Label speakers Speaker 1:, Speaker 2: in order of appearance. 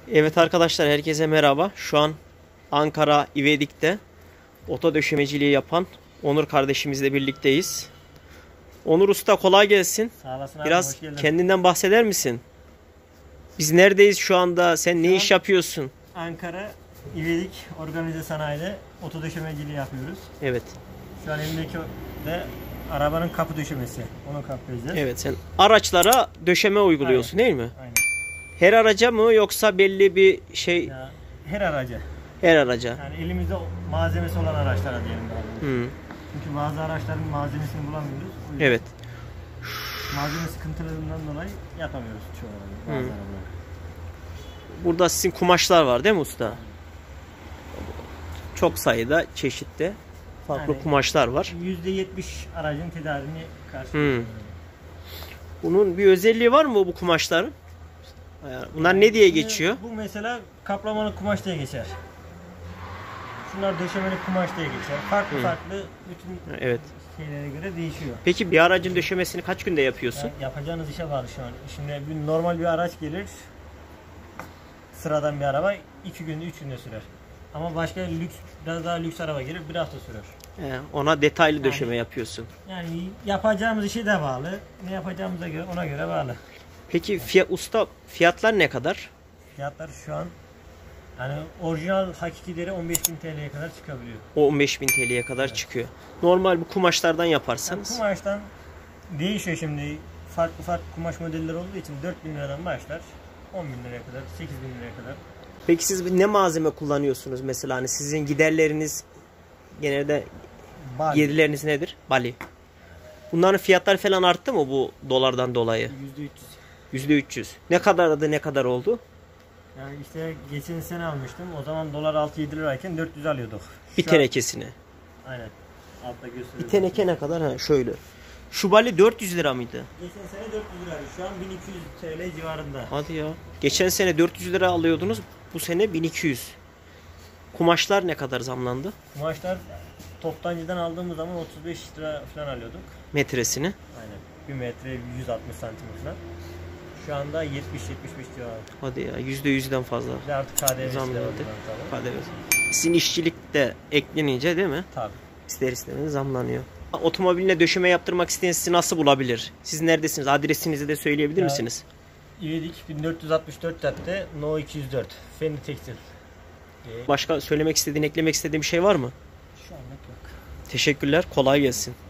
Speaker 1: Evet arkadaşlar, herkese merhaba. Şu an Ankara İvedik'te oto döşemeciliği yapan Onur kardeşimizle birlikteyiz. Onur Usta, kolay gelsin.
Speaker 2: Sağ olasın abi,
Speaker 1: Biraz
Speaker 2: hoş geldin.
Speaker 1: kendinden bahseder misin? Biz neredeyiz şu anda? Sen ne iş yapıyorsun?
Speaker 2: Ankara İvedik Organize Sanayi'de oto döşemeciliği yapıyoruz.
Speaker 1: Evet.
Speaker 2: Şu an elimdeki de arabanın kapı döşemesi. Onu kaplayacağız.
Speaker 1: Evet, sen araçlara döşeme uyguluyorsun, değil mi?
Speaker 2: Aynen.
Speaker 1: Her araca mı, yoksa belli bir şey?
Speaker 2: Ya, her araca.
Speaker 1: Her araca.
Speaker 2: Yani elimizde malzemesi olan araçlara diyelim abi.
Speaker 1: Hı.
Speaker 2: Çünkü bazı araçların malzemesini bulamıyoruz. O yüzden
Speaker 1: Evet.
Speaker 2: malzeme sıkıntılarından dolayı yapamıyoruz çoğu bazı arabalar.
Speaker 1: Burada sizin kumaşlar var değil mi usta? Çok sayıda çeşitli farklı
Speaker 2: Yani
Speaker 1: kumaşlar var.
Speaker 2: %70 aracın tedarini karşılıyor.
Speaker 1: Bunun bir özelliği var mı bu kumaşların? Bunlar ne diye geçiyor?
Speaker 2: Bu mesela kaplamalı kumaş diye geçer. Şunlar döşemeli kumaş diye geçer. Farklı farklı bütün
Speaker 1: Evet.
Speaker 2: şeylere göre değişiyor.
Speaker 1: Peki bir aracın döşemesini kaç günde yapıyorsun?
Speaker 2: Yapacağınız işe bağlı şu an. Şimdi bir normal bir araç gelir. Sıradan bir araba 2 günde 3 günde sürer. Ama başka lüks, biraz daha lüks araba gelir 1 hafta sürer.
Speaker 1: Ona detaylı döşeme yapıyorsun.
Speaker 2: Yani yapacağımız işe de bağlı. Ne yapacağımıza göre ona göre bağlı.
Speaker 1: Peki usta, fiyatlar ne kadar?
Speaker 2: Fiyatlar şu an yani orijinal hakikileri 15.000 TL'ye kadar çıkabiliyor.
Speaker 1: O 15.000 TL'ye kadar çıkıyor. Normal bu kumaşlardan yaparsanız?
Speaker 2: Yani kumaştan değişiyor şimdi. Farklı farklı kumaş modeller olduğu için 4.000 liradan başlar. 10.000 liraya kadar, 8.000 liraya kadar.
Speaker 1: Peki siz ne malzeme kullanıyorsunuz mesela? Hani sizin giderleriniz genelde gelirleriniz nedir? Bali. Bunların fiyatları falan arttı mı bu dolardan dolayı?
Speaker 2: %300.
Speaker 1: %300. Ne kadardı, ne kadar oldu?
Speaker 2: Yani işte geçen sene almıştım. O zaman dolar 6-7 lirayken 400 alıyorduk.
Speaker 1: Bir tenekesini.
Speaker 2: Aynen. Altta gösteriyor.
Speaker 1: Bir teneke ne kadar? Ha, şöyle. Şu bali 400 lira mıydı?
Speaker 2: Geçen sene 400 liraydı. Şu an 1200 TL civarında.
Speaker 1: Hadi ya. Geçen sene 400 lira alıyordunuz. Bu sene 1200. Kumaşlar ne kadar zamlandı?
Speaker 2: Kumaşlar toptancıdan aldığımız zaman 35 lira falan alıyorduk.
Speaker 1: Metresini.
Speaker 2: Aynen. 1 metre 160 santim falan. Şu anda 70-75 civarı.
Speaker 1: Hadi ya, %100'den fazla.
Speaker 2: Bir de artık KDV'si de var.
Speaker 1: Zamlandı.
Speaker 2: Tabii.
Speaker 1: KDV. Sizin işçilik de eklenince değil mi?
Speaker 2: Tabii.
Speaker 1: İster istemez zamlanıyor. Otomobiline döşeme yaptırmak isteyen sizi nasıl bulabilir? Siz neredesiniz? Adresinizi de söyleyebilir misiniz?
Speaker 2: İvedik 1464 cadde No 204 Fendi Tekstil.
Speaker 1: Başka söylemek istediğin, eklemek istediğin bir şey var mı?
Speaker 2: Şu anlık yok.
Speaker 1: Teşekkürler. Kolay gelsin.